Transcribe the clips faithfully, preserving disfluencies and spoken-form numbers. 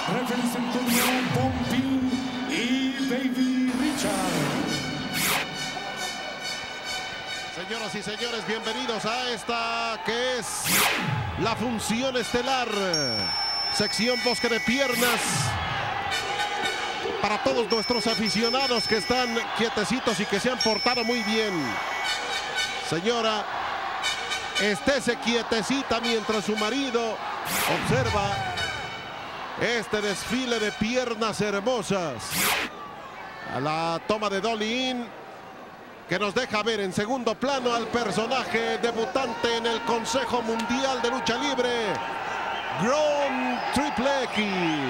Referees en turno, Pompín y Baby Richard. Señoras y señores, bienvenidos a esta que es la función estelar. Sección Bosque de Piernas. Para todos nuestros aficionados que están quietecitos y que se han portado muy bien. Señora, estése quietecita mientras su marido observa este desfile de piernas hermosas. A la toma de Dolly In, que nos deja ver en segundo plano al personaje debutante en el Consejo Mundial de Lucha Libre, Gron Triple X.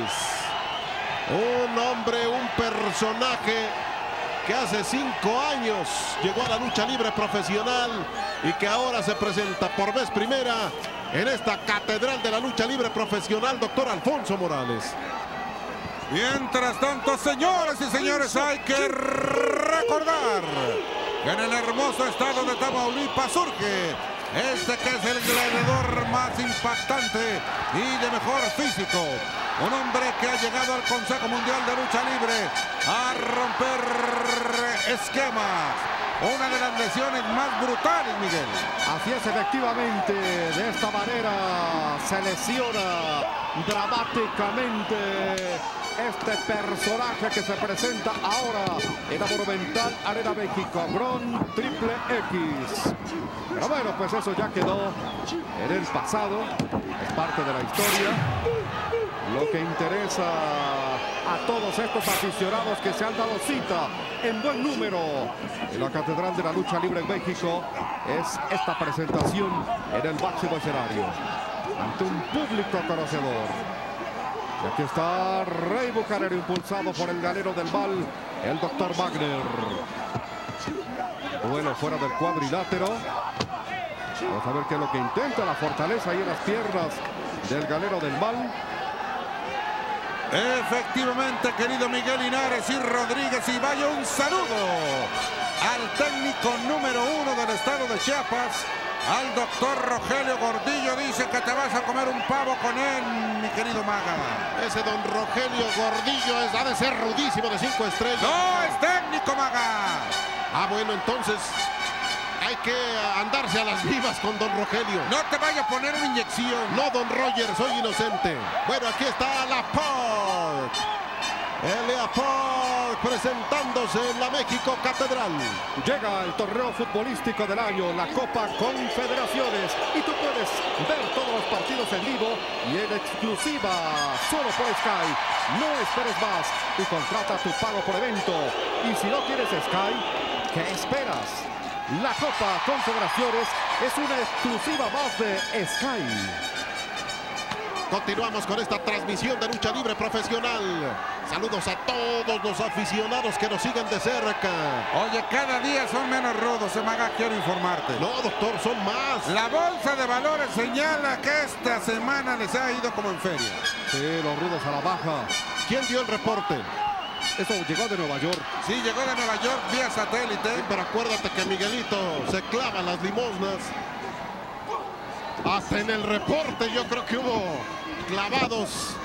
Un hombre, un personaje que hace cinco años llegó a la lucha libre profesional y que ahora se presenta por vez primera en esta catedral de la lucha libre profesional, doctor Alfonso Morales. Mientras tanto, señores y señores, hay que recordar que en el hermoso estado de Tamaulipas surge este que es el gladiador más impactante y de mejor físico. Un hombre que ha llegado al Consejo Mundial de Lucha Libre a romper esquemas. Una de las lesiones más brutales, Miguel. Así es, efectivamente. De esta manera se lesiona dramáticamente este personaje que se presenta ahora en la Monumental Arena México, Gron Triple X. Pero bueno, pues eso ya quedó en el pasado, es parte de la historia. Lo que interesa a todos estos aficionados que se han dado cita en buen número en la Catedral de la Lucha Libre en México es esta presentación en el máximo escenario ante un público conocedor. Y aquí está Rey Bucanero, impulsado por el galero del Mal, el doctor Wagner. Bueno, fuera del cuadrilátero. Vamos a ver qué es lo que intenta, la fortaleza ahí en las piernas del galero del Mal. Efectivamente, querido Miguel Linares y Rodríguez, y vaya un saludo al técnico número uno del estado de Chiapas, al doctor Rogelio Gordillo. Dice que te vas a comer un pavo con él, mi querido Maga. Ese don Rogelio Gordillo es, ha de ser rudísimo, de cinco estrellas. No, es técnico, Maga. Ah, bueno, entonces hay que andarse a las vivas con don Rogelio. No te vaya a poner una inyección. No, don Roger, soy inocente. Bueno, aquí está la Park. Elia Park presentándose en la México Catedral. Llega el torneo futbolístico del año, la Copa Confederaciones. Y tú puedes ver todos los partidos en vivo y en exclusiva solo por Sky. No esperes más y contrata tu pago por evento. Y si no tienes Sky, ¿qué esperas? La Copa Confederaciones es una exclusiva más de Sky. Continuamos con esta transmisión de lucha libre profesional. Saludos a todos los aficionados que nos siguen de cerca. Oye, cada día son menos rudos, Maga, quiero informarte. No, doctor, son más. La bolsa de valores señala que esta semana les ha ido como en feria. Sí, los rudos a la baja. ¿Quién dio el reporte? Eso llegó de Nueva York. Sí, llegó de Nueva York vía satélite. Sí, pero acuérdate que Miguelito se clava las limosnas. Hasta en el reporte yo creo que hubo clavados.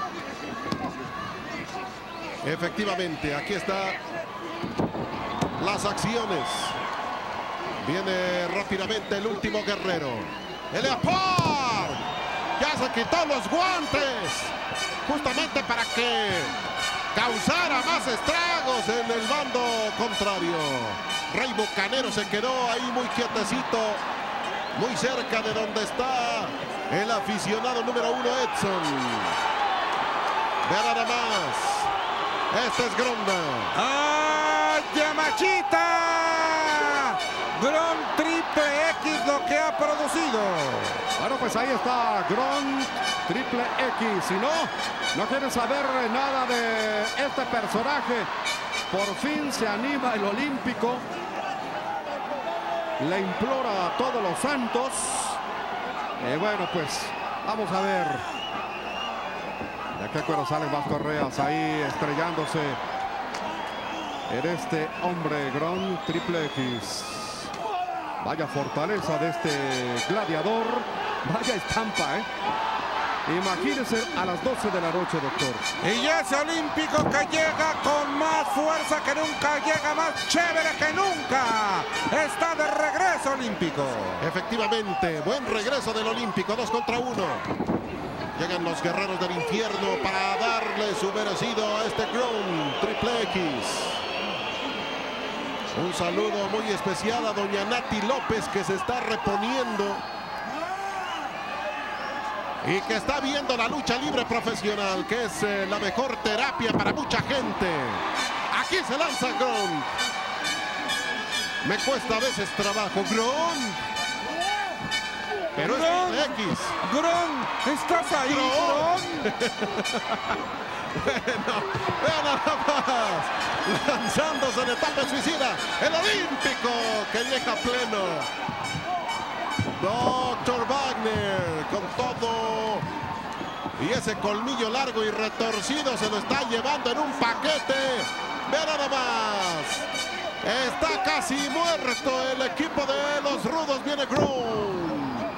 Efectivamente, aquí están las acciones. Viene rápidamente el último guerrero. Elia Park ya se quitó los guantes justamente para que causara más estragos en el bando contrario. Rey Bucanero se quedó ahí muy quietecito, muy cerca de donde está el aficionado número uno, Edson. Vean nada más. Este es Gronda. ¡Ah, Yamachita! Gron Triple X lo que ha producido. Bueno, pues ahí está Gron Triple X. Si no, no quieren saber nada de este personaje. Por fin se anima el olímpico. Le implora a todos los santos. Y bueno, pues vamos a ver. De aquí cuando salen más correas ahí estrellándose en este hombre Gron Triple X. Vaya fortaleza de este gladiador. Vaya estampa, ¿eh? Imagínense a las doce de la noche, doctor. Y ese olímpico que llega con más fuerza que nunca, llega más chévere que nunca. Está de regreso olímpico. Efectivamente, buen regreso del olímpico, dos contra uno. Llegan los guerreros del infierno para darle su merecido a este Ground Triple X. Un saludo muy especial a doña Nati López, que se está reponiendo y que está viendo la lucha libre profesional, que es eh, la mejor terapia para mucha gente. Aquí se lanza Gron. Me cuesta a veces trabajo, Gron. Pero Gron, es X. Gron, ¿estás ahí, Gron? Gron? Bueno, vean nada más. Lanzándose en etapa suicida. El olímpico que llega pleno. doctor Wagner con todo. Y ese colmillo largo y retorcido se lo está llevando en un paquete. Vean nada más. Está casi muerto el equipo de los rudos. Viene Gron.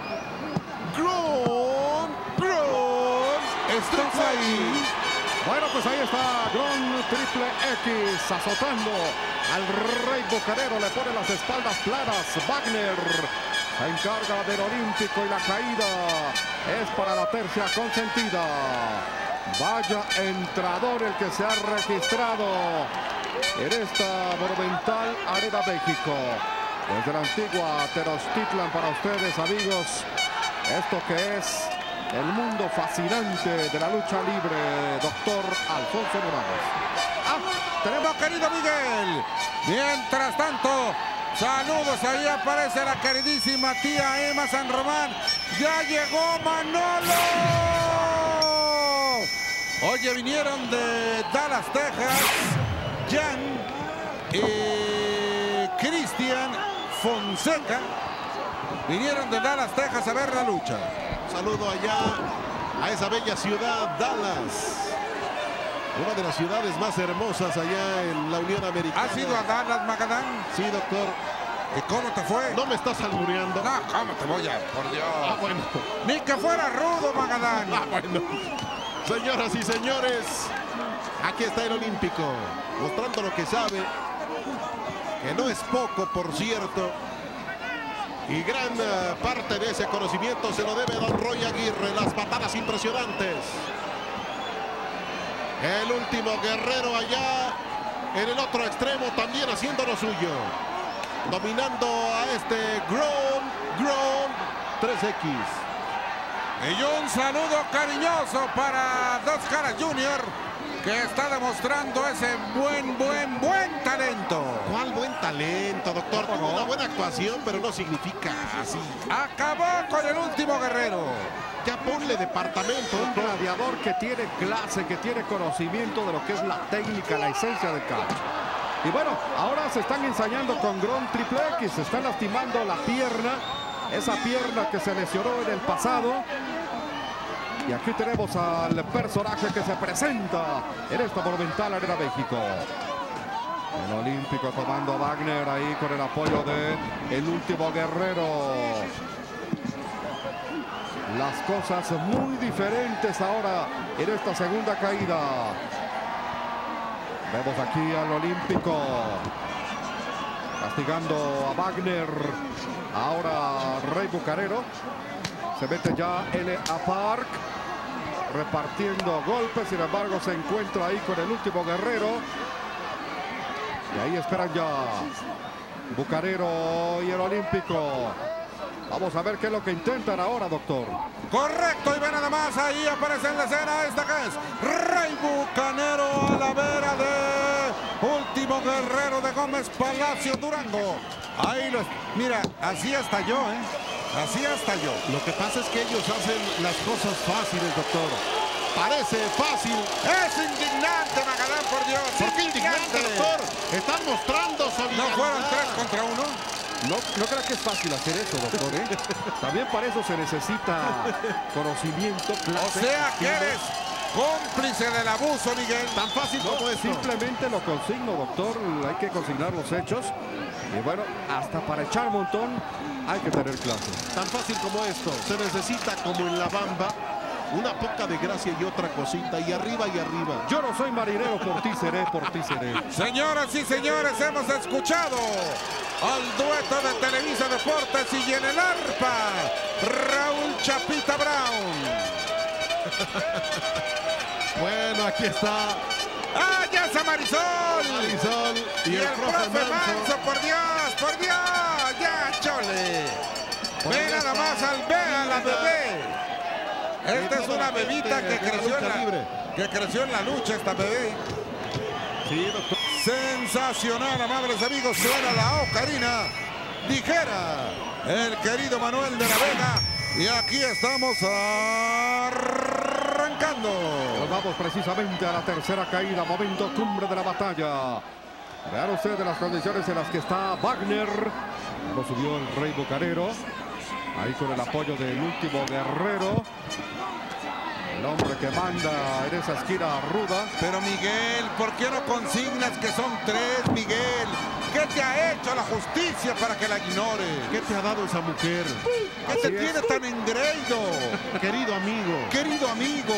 Gron. Gron. ¿Estás ahí? Bueno, pues ahí está Gron Triple X azotando al Rey Bucanero. Le pone las espaldas planas. Wagner se encarga del olímpico y la caída es para la tercia consentida. Vaya entrador el que se ha registrado en esta monumental Arena México. Desde la antigua Tenochtitlan para ustedes, amigos, esto que es el mundo fascinante de la lucha libre, doctor Alfonso Morales. Ah, tenemos querido Miguel. Mientras tanto, saludos, ahí aparece la queridísima tía Emma San Román. ¡Ya llegó Manolo! Oye, vinieron de Dallas, Texas, Jan y Cristian Fonseca. Vinieron de Dallas, Texas a ver la lucha. Saludo allá a esa bella ciudad, Dallas. Una de las ciudades más hermosas allá en la Unión Americana. ¿Has ido a Dallas, Magadán? Sí, doctor. ¿Y cómo te fue? No me estás albureando. No, ¿cómo te voy a...? Por Dios. Ah, bueno. Ni que fuera rudo, Magadán. Ah, bueno. Señoras y señores, aquí está el olímpico, mostrando lo que sabe, que no es poco, por cierto. Y gran uh, parte de ese conocimiento se lo debe a don Roy Aguirre. Las patadas impresionantes. El último guerrero allá en el otro extremo también haciendo lo suyo. Dominando a este Gron, Gron tres X. Y un saludo cariñoso para Dos Caras Junior, que está demostrando ese buen, buen, buen talento. ¿Cuál buen talento, doctor? Tuvo una buena actuación, pero no significa así. Acabó con el último guerrero. Ya ponle departamento. Un gladiador que tiene clase, que tiene conocimiento de lo que es la técnica, la esencia del catch. Y bueno, ahora se están ensayando con Gron Triple X. Se está lastimando la pierna. Esa pierna que se lesionó en el pasado. Y aquí tenemos al personaje que se presenta en esta monumental Arena México. El olímpico tomando a Wagner ahí con el apoyo de el último guerrero. Las cosas muy diferentes ahora en esta segunda caída. Vemos aquí al olímpico castigando a Wagner. Ahora Rey Bucanero. Se mete ya L A Park repartiendo golpes. Sin embargo, se encuentra ahí con el último guerrero. Y ahí esperan ya Bucanero y el olímpico. Vamos a ver qué es lo que intentan ahora, doctor. Correcto, y ve nada más, ahí aparece en la escena esta que es Rey Bucanero a la vera de último guerrero de Gómez Palacio Durango. Ahí lo, mira, así hasta yo, ¿eh? Así hasta yo. Lo que pasa es que ellos hacen las cosas fáciles, doctor. Parece fácil. Es indignante, Magadán, por Dios. ¿Por qué indignante, doctor? Están mostrando solidaridad. ¿No fueron tres contra uno? No, no creo que es fácil hacer eso, doctor, ¿eh? También para eso se necesita conocimiento, clase. O sea que eres cómplice del abuso, Miguel. Tan fácil No, como eso. simplemente lo consigno, doctor. Hay que consignar los hechos. Y bueno, hasta para echar montón hay que tener clase. Tan fácil como esto. Se necesita, como en la bamba, Una poca de gracia y otra cosita, y arriba y arriba. Yo no soy marinero, por ti seré, por ti seré. Señoras y señores, hemos escuchado al dueto de Televisa Deportes y en el arpa, Raúl Chapita Brown. Bueno, aquí está. ¡Ah, ya es Marisol! Marisol y, Y el, el profe, profe Manso. Manso, por Dios, por Dios, ya, chole. Pues Ve ya nada está. más al ve a la bebé. Esta es una bebita que de la creció, en lucha la, libre. que creció en la lucha, esta bebé. Sí, doctor. Sensacional, amables amigos, suena la ocarina. Dijera el querido Manuel de la Vega. Y aquí estamos arrancando. Nos vamos precisamente a la tercera caída, momento cumbre de la batalla. Vean ustedes las condiciones en las que está Wagner. Lo subió el Rey Bucanero. Ahí con el apoyo del último guerrero. El hombre que manda en esa esquina ruda. Pero Miguel, ¿por qué no consignas que son tres, Miguel? ¿Qué te ha hecho la justicia para que la ignore? ¿Qué te ha dado esa mujer? ¿Qué Así te es. tiene tan engreído? Querido amigo. Querido amigo.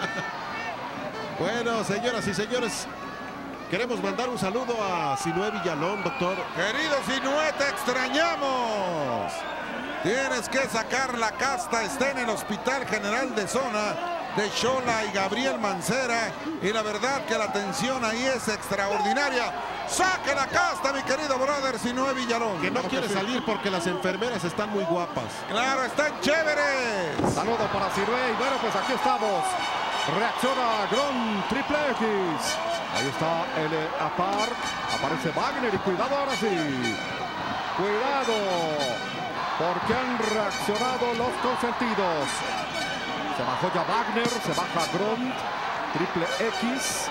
Bueno, señoras y señores, queremos mandar un saludo a Sinué Villalón, doctor. Querido Sinué, te extrañamos. Tienes que sacar la casta, está en el Hospital General de Zona de Xola y Gabriel Mancera. Y la verdad que la atención ahí es extraordinaria. Saque la casta, mi querido brother Sinué Villalón. Que no quiere salir porque las enfermeras están muy guapas. Claro, están chéveres. Saludo para Sinué. Y bueno, pues aquí estamos. Reacciona Gron Triple X. Ahí está el Apar. Aparece Wagner y cuidado ahora sí. Cuidado. Porque han reaccionado los consentidos. Se bajó ya Wagner, se baja Gron, Triple X.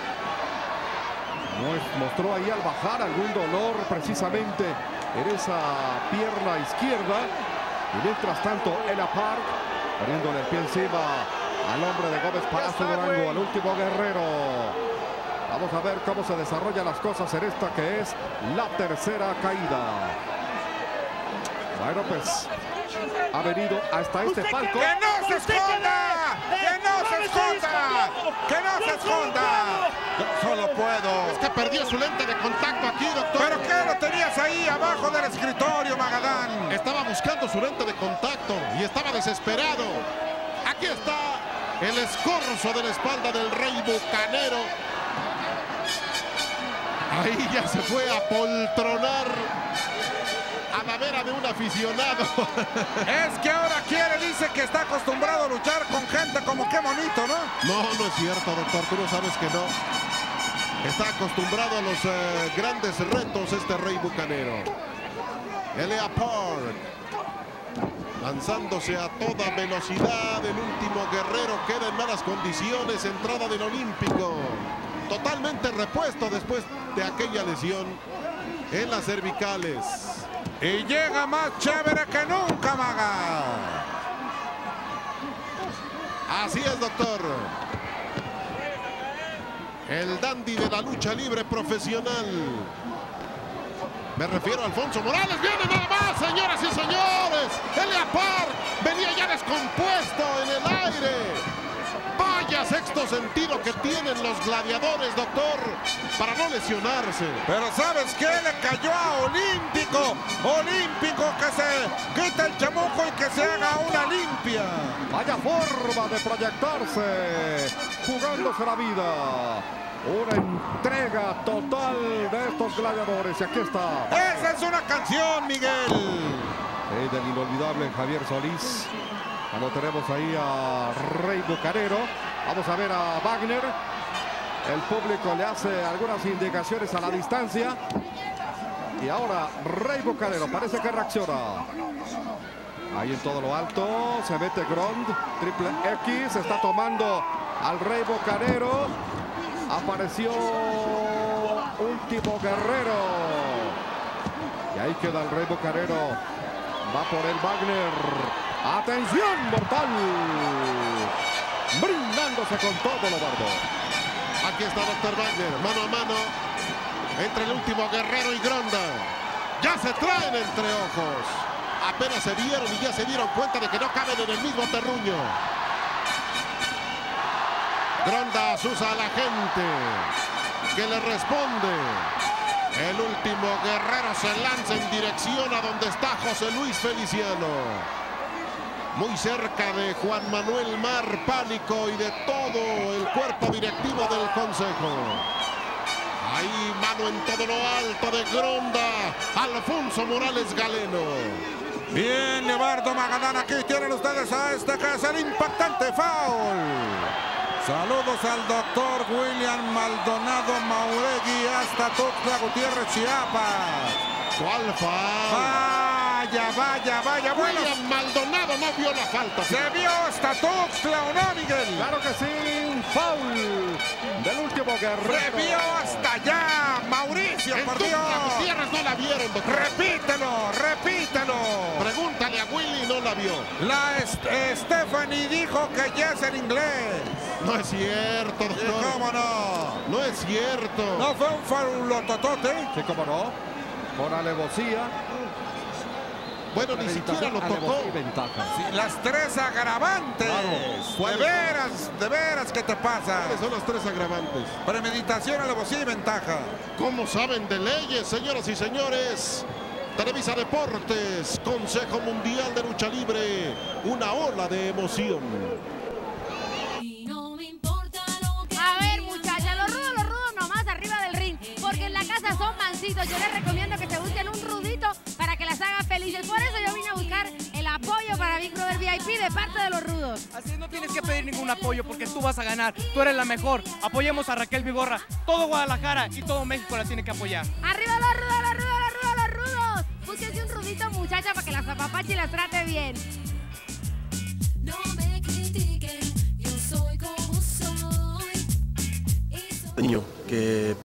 Mostró ahí al bajar algún dolor precisamente en esa pierna izquierda. Y mientras tanto, el Apar poniéndole el pie encima al hombre de Gómez Palacio Durango, al último guerrero. Vamos a ver cómo se desarrollan las cosas en esta que es la tercera caída. Bueno, pues ha venido hasta este palco. ¡Que no se esconda! ¡Que no se esconda! ¡Que no se esconda! Yo solo puedo. Es que perdió su lente de contacto aquí, doctor. ¿Pero qué lo tenías ahí abajo del escritorio, Magadán? Estaba buscando su lente de contacto y estaba desesperado. Aquí está el escorzo de la espalda del Rey Bucanero. Ahí ya se fue a poltronar a la vera de un aficionado. Es que ahora quiere, dice que está acostumbrado a luchar con gente como qué bonito, ¿no? No, no es cierto, doctor. Tú no sabes que no. Está acostumbrado a los eh, grandes retos este Rey Bucanero. El Leopard lanzándose a toda velocidad. El último guerrero queda en malas condiciones. Entrada del Olímpico. Totalmente repuesto después de aquella lesión en las cervicales. Y llega más chévere que nunca, Maga. Así es, doctor. El dandy de la lucha libre profesional. Me refiero a Alfonso Morales. Viene nada más, señoras y señores. El Leopard venía ya descompuesto en el aire. Vaya sexto sentido que tienen los gladiadores, doctor, para no lesionarse. Pero ¿sabes qué? Le cayó a Olímpico. Olímpico que se quita el chamuco y que se haga una limpia. Vaya forma de proyectarse, jugándose la vida. Una entrega total de estos gladiadores. Y aquí está. Esa es una canción, Miguel. Sí, del inolvidable Javier Solís. Lo tenemos ahí a Rey Bucanero. Vamos a ver a Wagner. El público le hace algunas indicaciones a la distancia. Y ahora Rey Bucanero parece que reacciona. Ahí en todo lo alto se mete Grond. Triple X está tomando al Rey Bucanero. Apareció último guerrero. Y ahí queda el Rey Bucanero. Va por el Wagner. ¡Atención, mortal! Brindándose con todo lo bardo. Aquí está doctor Wagner, mano a mano entre el último guerrero y Gronda. Ya se traen entre ojos. Apenas se vieron y ya se dieron cuenta de que no caben en el mismo terruño. Gronda asusa a la gente que le responde. El último guerrero se lanza en dirección a donde está José Luis Feliciano. Muy cerca de Juan Manuel Mar Pánico y de todo el cuerpo directivo del consejo. Ahí mano en todo lo alto de Gronda, Alfonso Morales Galeno. Bien, Leobardo Magadán, aquí tienen ustedes a este que es el impactante foul. Saludos al doctor William Maldonado Mauregui hasta Tuxtla Gutiérrez, Chiapas. ¿Cuál foul? Vaya, vaya, vaya, bueno. William Maldonado no vio la falta. Se vio hasta Tuxtla, ¿o no, Miguel? Claro que sí, un foul del último guerrero. Se vio hasta allá, Mauricio, En por Tuxtla Dios. Gutiérrez no la vieron, doctor. Repítelo, repítelo. Pregúntale a Willy, no la vio. La Est Stephanie dijo que ya es en inglés. No es cierto, ¿Y doctor. cómo no? No es cierto. ¿No fue un faulototote? Sí, cómo no. Por alevosía. Bueno, ni siquiera lo tocó. Alevosía y ventaja. Sí, las tres agravantes. Claro. De ¿Cuáles? veras, de veras, ¿qué te pasa? ¿Cuáles son las tres agravantes? Premeditación, alevosía y ventaja. ¿Cómo saben de leyes, señoras y señores? Televisa Deportes, Consejo Mundial de Lucha Libre, una ola de emoción. A ver, muchachas, los rudos, los rudos nomás arriba del ring, porque en la casa son mansitos. Yo les recomiendo que se busquen un rudito para que las haga felices. Por eso yo vine a buscar el apoyo para Big Brother V I P de parte de los rudos. Así no tienes que pedir ningún apoyo porque tú vas a ganar. Tú eres la mejor. Apoyemos a Raquel Vigorra. Todo Guadalajara y todo México la tiene que apoyar. ¡Arriba los rudos, los rudos, los rudos, los rudos! Búsquense un rudito, muchacha, para que las apapache y las trate bien. No me critiquen, yo soy como soy. Niño que